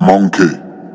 Monkey.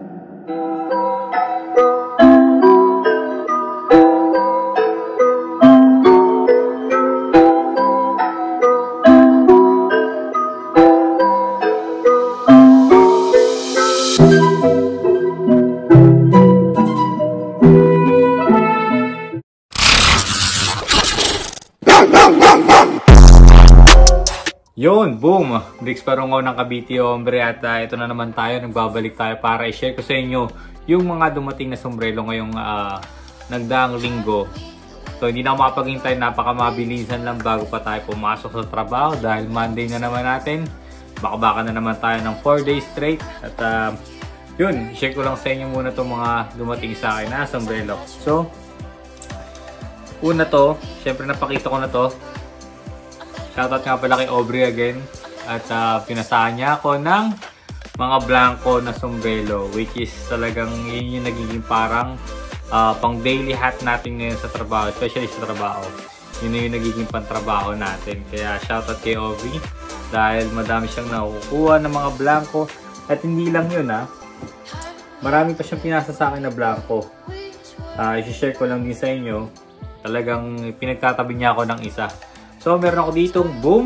Yun, boom! Bricks Parungaw ng Cavite Hombre at ito na naman tayo, nagbabalik tayo para i-share ko sa inyo yung mga dumating na sombrero ngayong nagdaang linggo. So hindi na ako makapaghintay, napakamabilisan lang bago pa tayo pumasok sa trabaho dahil Monday na naman natin. Baka na naman tayo ng 4 days straight at yun, i-share ko lang sa inyo muna itong mga dumating sa akin na sombrero. So, una to, syempre napakita ko na to. Shoutout nga pala kay Aubrey again at pinasahan niya ako ng mga blanco na sombrero which is talagang yun yung nagiging parang pang daily hat natin ngayon sa trabaho, especially sa trabaho. Yun yung nagiging pantrabaho natin. Kaya shoutout kay Aubrey dahil madami siyang nakukuha ng mga blanco at hindi lang yun marami pa siyang pinasa sa akin na blanco. I-share ko lang din sa inyo, talagang pinagtatabi niya ako ng isa. So, meron ako ditong boom,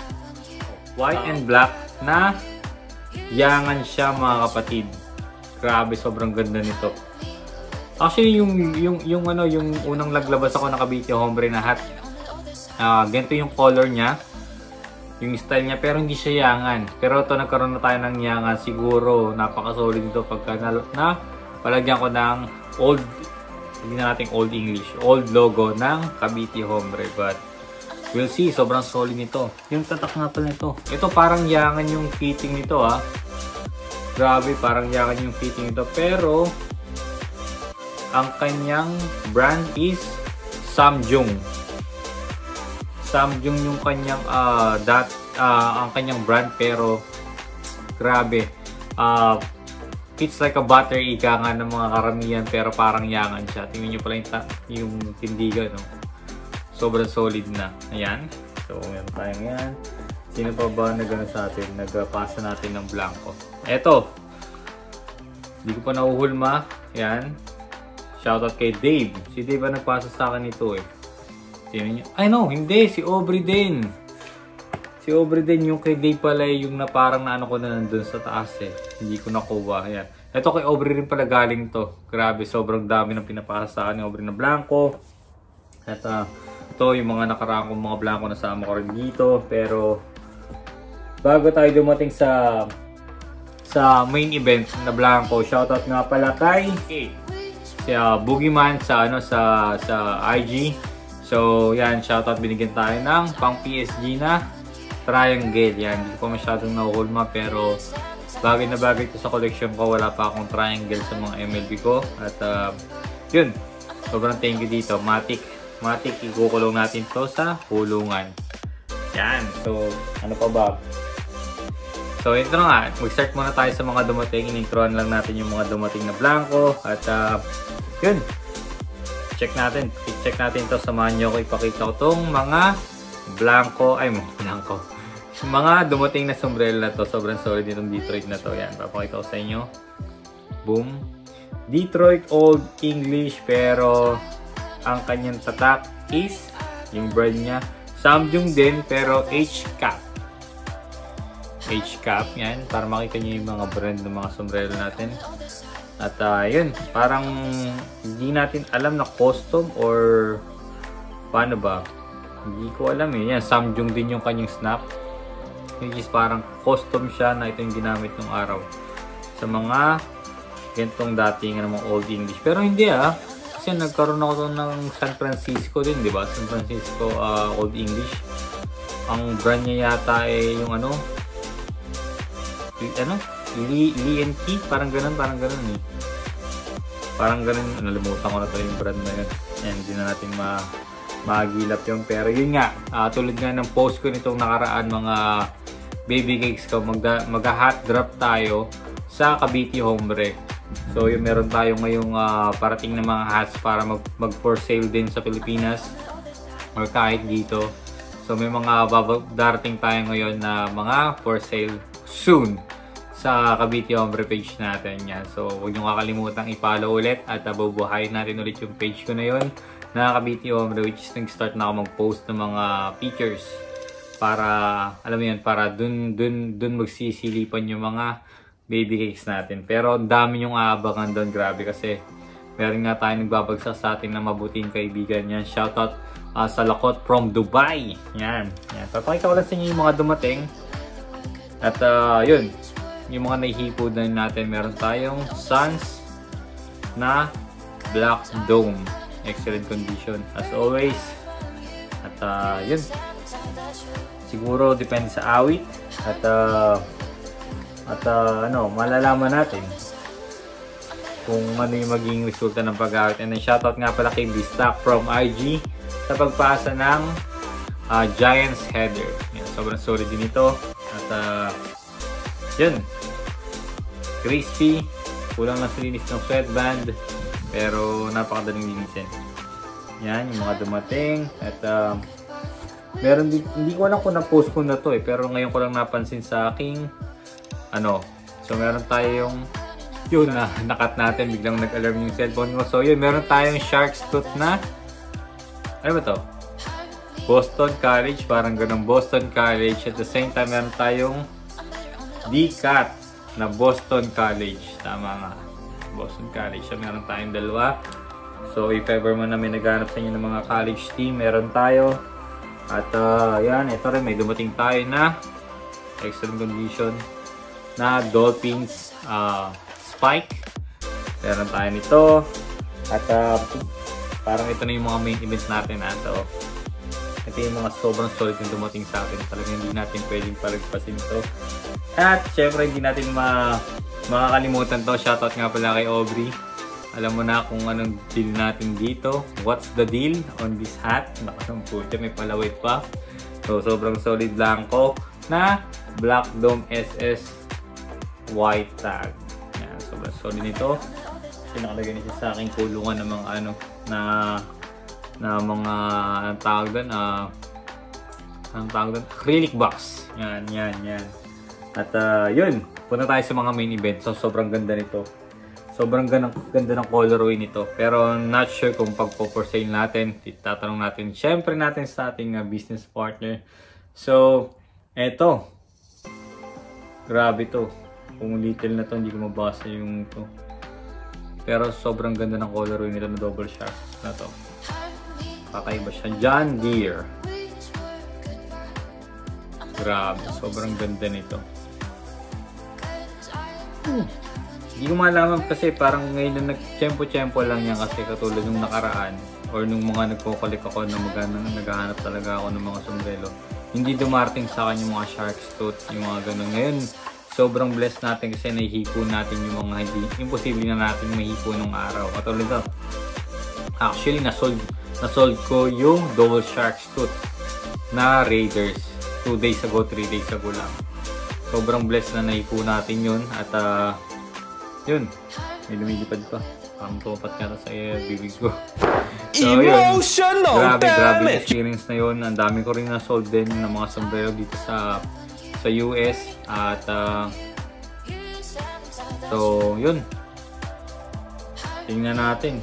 white and black na yangan siya mga kapatid. Grabe, sobrang ganda nito. Actually, yung unang naglabas ako ng Cavite Hombre na hat, ganito yung color niya, yung style niya, pero hindi siya yangan. Pero ito, nagkaroon na tayo ng yangan. Siguro, napaka-solid nito pagka na palagyan ko ng old, hindi na natin old English, old logo ng Cavite Hombre. But, we'll see, sobrang solid nito. Yung tatak nga pala nito. Ito parang yangan yung fitting nito Grabe, parang yangan yung fitting nito. Pero, ang kanyang brand is Samjung. Samjung yung kanyang, ang kanyang brand. Pero, grabe. It's like a butter ika nga ng mga karamihan. Pero parang yangan siya. Tingnan nyo pala yung tindigan, sobrang solid na. Ayan. So, meron tayong yan. Sino pa ba nagano sa atin? Nagpasa natin ng blanco. Eto. Hindi ko pa nahuhulma. Ayan. Shoutout kay Dave. Si Dave ba nagpasa sa akin ito Sino niya? Ay no, hindi. Si Aubrey din. Si Aubrey din. Yung kay Dave pala yung na parang naano ko na nandun sa taas Hindi ko nakuha. Ayan. Ito kay Aubrey rin pala galing to. Grabe, sobrang dami ng pinapasa sa akin ni Aubrey na blanco. At ito yung mga nakaraang kong mga blanco na sama ko rin dito. Pero bago tayo dumating sa main event na blanco, shoutout nga pala kay si Boogeyman sa IG. So yan, shoutout, binigyan tayo ng pang PSG na triangle. Yan, hindi ko pa masyadong nahuhulma pero bagay na bagay ito sa collection ko. Wala pa akong triangle sa mga MLB ko. At yun, sobrang thank you dito. Matik, ikukulong natin to sa hulungan. Yan. So, ano pa ba? So, ito na nga. Mag-start muna tayo sa mga dumating. In-introan lang natin yung mga dumating na blanco. At, yun. Check natin to. Samahan nyo ko. Ipakita ko tong mga blanco. Mga dumating na sombrero na to. Sobrang solid itong Detroit na to. Yan. Papakita ko sa inyo. Boom. Detroit Old English. Pero ang kanyang tatak is yung brand niya Samjung din pero H-cap. H-cap yan para makita niyo yung mga brand ng mga sombrero natin. At yun, parang hindi natin alam na custom or paano ba, hindi ko alam yan. Samjung din yung kanyang snap which is parang custom siya na ito yung ginamit ng araw sa mga gantong dating ng mga Old English. Pero hindi kasi nagkaroon ako ng San Francisco din, di ba? San Francisco Old English. Ang brand niya yata yung Lee and Key, parang ganun Parang ganun, nalimutan ko na to yung brand na yun. Yan, hindi na natin magilap yun. Pero yun nga, tulad nga ng post ko nitong nakaraan, mga baby cakes ko, mag-hot drop tayo sa Cavite Hombre. So yung meron tayo ngayong parating na mga hats para mag for sale din sa Pilipinas or kahit dito. So may mga darating tayo ngayon na mga for sale soon. sa Cavite Hombre page natin yan. So, huwag nyo kakalimutan i-follow ulit at bubuhayin natin ulit yung page ko na yun na Cavite Hombre, which is nag-start na ako mag-post ng mga pictures para, alam mo yun, para dun magsisilipan yung mga baby cakes natin. Pero dami yung aabangan doon, grabe, kasi meron nga tayo nagbabagsak sa atin na mabuting kaibigan yan. Shoutout sa Lakot from Dubai. Yan. Papakita ko lang sa inyo yung mga dumating. At yun, yung mga nahihipo na natin, meron tayong Suns na Black Dome. Excellent condition as always. At yun, siguro depende sa awit. At ano, malalaman natin kung ano yung magiging resulta ng pag-awit. And then shoutout nga pala kay Bistack from IG sa pagpasa ng Giants header. Yan, sobrang solid din ito. At yun, crispy, kulang lang sa linis ng sweatband, pero napakadaling linisin. Yan, yung mga dumating. At meron din, hindi ko alam kung na-post ko na to pero ngayon ko lang napansin sa aking so meron tayong yun na nakat natin, biglang nag-alarm yung cellphone mo. So yun, meron tayong Shark's Tooth na ano ba to? Boston College, parang ganun, Boston College. At the same time, meron tayong D-Cat na Boston College. Tama nga, Boston College. So, meron tayong dalawa. So, if ever man na may naghanap sa inyo ng mga college team, meron tayo. At yan, ito rin, may dumating tayo na excellent condition na Dolphins Spike. Meron tayo nito. At parang ito na yung mga main events natin. So, ito yung mga sobrang solid na dumating sa atin. Talagang hindi natin pwedeng palagpasin ito. At syempre hindi natin makakalimutan to. Shoutout nga pala kay Aubrey. Alam mo na kung anong deal natin dito. What's the deal on this hat? Nakasampu siya, may palawit pa. So sobrang solid blanco na Black Dome SS white tag. Yan, sobrang solid nito. Pinakalagay niya sa aking kulungan ng mga na mga anong tawag doon, acrylic box. Yan. At yun, punta tayo sa mga main event. So sobrang ganda nito. Sobrang ganda ng colorway nito. Pero not sure kung pagpo-for sale natin. Itatanong natin syempre sa ating business partner. So eto, grabe to. Kung little na to, hindi ko mabasa yung to. Pero sobrang ganda ng colorway nito na double shaft na to. Kakaiba siya. John Deere. Grabe. Sobrang ganda nito. Hindi ko malaman kasi parang ngayon na nag-tsempo-tsempo lang yan kasi katulad nung nakaraan or nung mga nagkukulik ako na naghahanap talaga ako ng mga sombrero. Hindi dumarating sa akin yung mga Shark's Tooth, yung mga ganun. Ngayon, sobrang blessed natin kasi nahihipo natin yung mga hindi imposible na natin mahipo nung araw. Katulad ito. Actually, nasold ko yung double Shark's Tooth na Raiders 2 days ago, 3 days ago lang. Sobrang blessed na nahipo natin yun. At yun, may lumilipad pa. Parang tumapat nga sa bibig ko. So yun, grabe experience na yun. Ang dami ko rin na-sold din ng mga sombrero dito sa US. At so yun, tingnan natin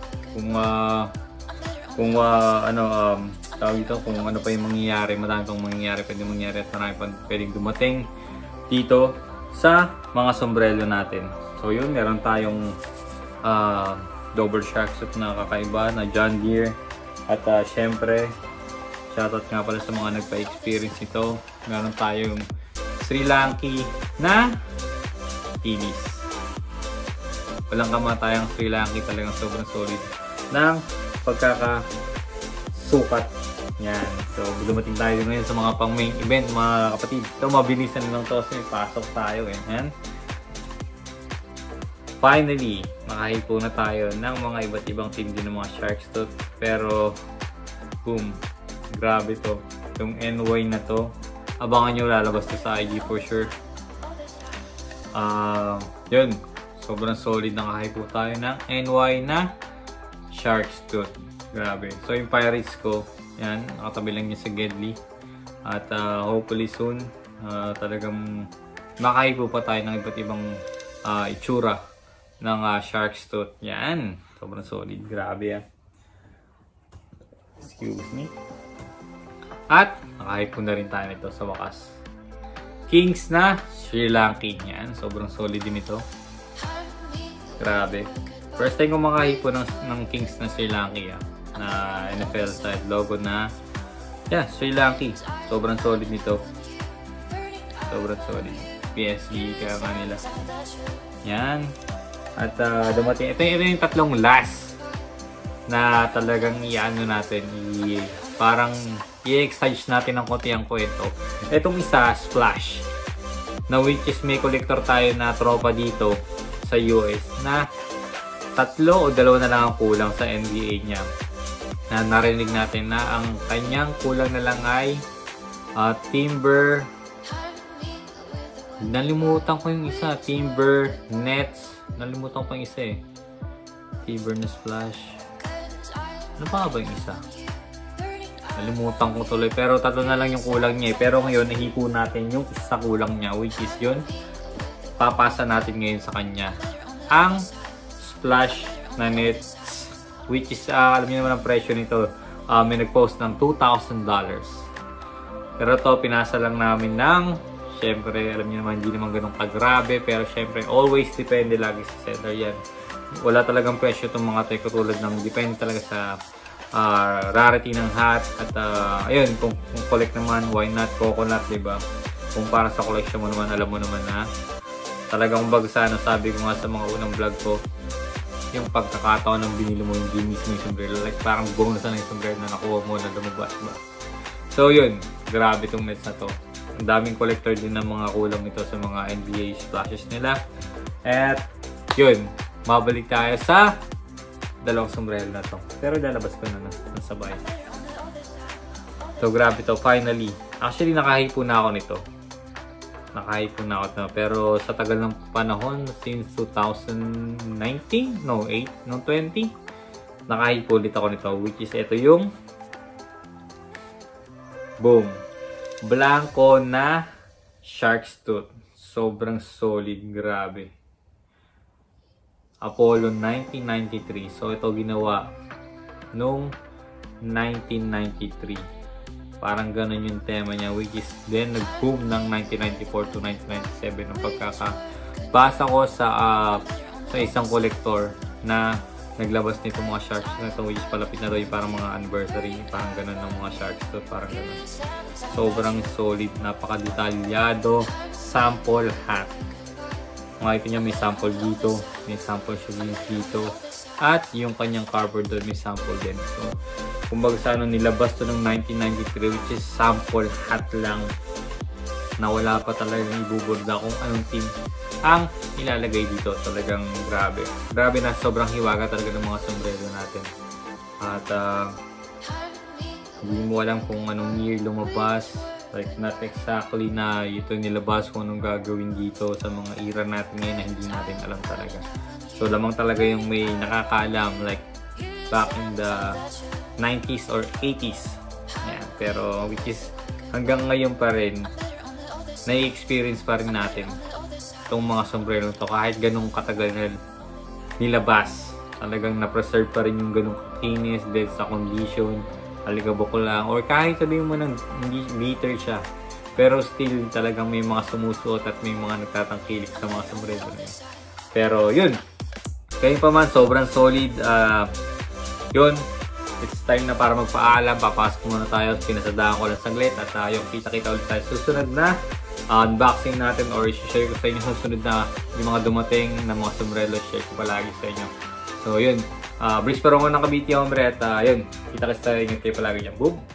kung tawag dito, kung ano pa yung mangyayari. Madami pang pwedeng mangyayari at marami pang pwedeng dumating dito sa mga sombrero natin. So yun, meron tayong double Shark's Tooth na kakaiba na John Deere. At syempre, shoutout nga pala sa mga nagpa-experience ito. Meron tayong Sri Lanki na Tinis. Walang kamatayang Sri Lanki, talagang sobrang solid ng pagkakasukat. Yan. So, dumating tayo ngayon sa mga pang main event, mga kapatid. Ito, mabilisan lang to kasi pasok tayo. Yan. Finally, makahipo na tayo ng mga iba't ibang team din ng mga Shark's Tooth. Pero, boom. Grabe to. Yung NY na to, abangan nyo, lalabas to sa IG for sure. Yun. Sobrang solid na makahipo tayo ng NY na Shark's Tooth. Grabe. So, yung Pirates ko, yan, nakatabi lang niya sa Gedli. At hopefully soon, talagang makahipo pa tayo ng iba't ibang itsura ng shark's tooth. Yan. Sobrang solid. Grabe yan. Excuse me. At nakahipo na rin tayo nito sa wakas. Kings na Sri Lankan. Yan. Sobrang solid din ito. Grabe. First time ko makahipo ng Kings na Sri Lankan. Na NFL side logo na Sri Lankan. Sobrang solid nito. Sobrang solid. PSG kaya nga nila. Yan. At dumating. Ito yung tatlong last na talagang i-ano natin. Parang i-excite natin ng konti ang kwento. Itong isa, Splash. Na which is may collector tayo na tropa dito sa US na 3 o 2 na lang ang kulang sa NBA niya. Na narinig natin na ang kanyang kulang na lang ay Timber. Nalimutan ko yung isa. Timber, Nets. Nalimutan ko yung isa eh. Timber na Splash. Ano pa ba yung isa? Nalimutan ko tuloy. Pero 3 na lang yung kulang niya eh. Pero ngayon, nahipo natin yung isa kulang niya. Which is yun. Papasa natin ngayon sa kanya. Ang Splash na Nets. Which is, alam niyo naman ang presyo nito. May nag-post ng $2,000. Pero to pinasa lang namin ng, syempre, alam niyo naman, hindi naman ganun kagrabe. Pero syempre, always depende lagi sa seller yan. Wala talagang presyo itong mga to. Katulad ng, depende talaga sa rarity ng hat. At ayun, kung collect naman, why not coconut, diba? Kung para sa collection mo naman, alam mo naman na talagang bagsa, sabi ko nga sa mga unang vlog ko, yung pagkakataon ng binili mo, hindi mismo yung sombrero. Like parang bonus na yung sombrero na nakuha mo na lumabas ba. So yun, grabe itong Nets na to. Ang daming collector din ng mga kulang nito sa mga NBA splashes nila. At yun, mabalik tayo sa dalawang sombrero na to. Pero lalabas ko na sabay. So grabe to, finally. Actually nakahipo na ako nito. Nakahipo na ako na. Pero sa tagal ng panahon, since 2019, no 8, no 20, nakahipo ulit ako nito. Which is ito yung boom, blanco na shark's tooth. Sobrang solid, grabe. Apollo 1993. So ito ginawa nung 1993. Parang ganun yung tema niya, which is then nag-boom ng 1994 to 1997 ng pagkakabasa ko sa isang collector na naglabas nito mga sharks na ito, which is palapit na daw yung parang mga anniversary, parang ganun ng mga sharks to, parang ganun. Sobrang solid, napaka-detalyado sample hat. Makikita niya may sample dito, may sample siya dito, at yung kanyang cover doon may sample din. So, kumbaga sa nilabas to ng 1993, which is sample hat lang na wala pa talagang ibuburda kung anong team ang ilalagay dito. Talagang grabe. Grabe na, sobrang hiwaga talaga ng mga sombrero natin. At hindi mo alam kung anong year lumabas. Like not exactly na ito nilabas kung anong gagawin dito sa mga era natin ngayon na hindi natin alam talaga. So lamang talaga yung may nakakaalam like back in the 90s or 80s. Yan. Pero which is hanggang ngayon pa rin nai-experience pa rin natin itong mga sombrero to kahit ganung katagal na nilabas. Talagang na-preserve pa rin yung ganung kinis dahil sa condition, aligabok lang, or kahit sabihin mo nang hindi bitter siya. Pero still talagang may mga sumusuot at may mga nagtatangkilik sa mga sombrero na yun. Pero yun, kaya pa man sobrang solid. Yun, it's time na para magpaalam. Papasok muna tayo. Pinasadaan ko lang saglit. At yung kita-kita ulit tayo susunod na unboxing natin or i-share ko sa inyo susunod na yung mga dumating na mga sombrero. Share ko palagi sa inyo. So yun, Brice Parongo ng Cavite, hombre. At yun, kita-kita tayo. Ingat kayo palagi dyan. Boom!